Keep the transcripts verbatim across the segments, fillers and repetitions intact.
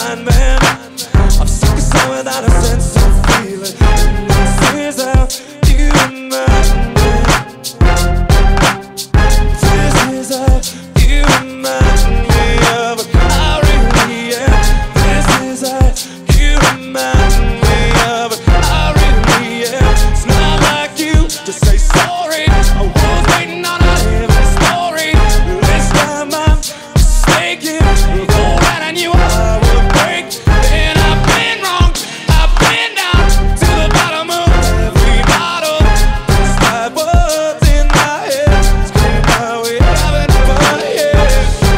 blind man. I'm sick of someone without a sense of feeling. This is how you remind me. This is how you remind me of what I really am. This is how you remind me of what I really am. It's not like you to say sorry. I was waiting on a heaven story. This time I'm mistaken. Go right, I knew I would break. And I've been wrong. I've been down to the bottom of every bottle. It's like what's in my head. Scream how we having fun here.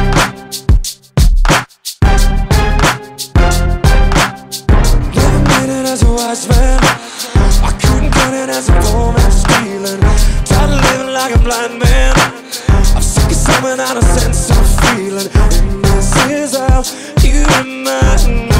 Never made it as a wise man. I couldn't cut it as a poor man stealing. Tired of living like a blind man. I'm sick of someone out of sense of feeling. And this is how you remind me.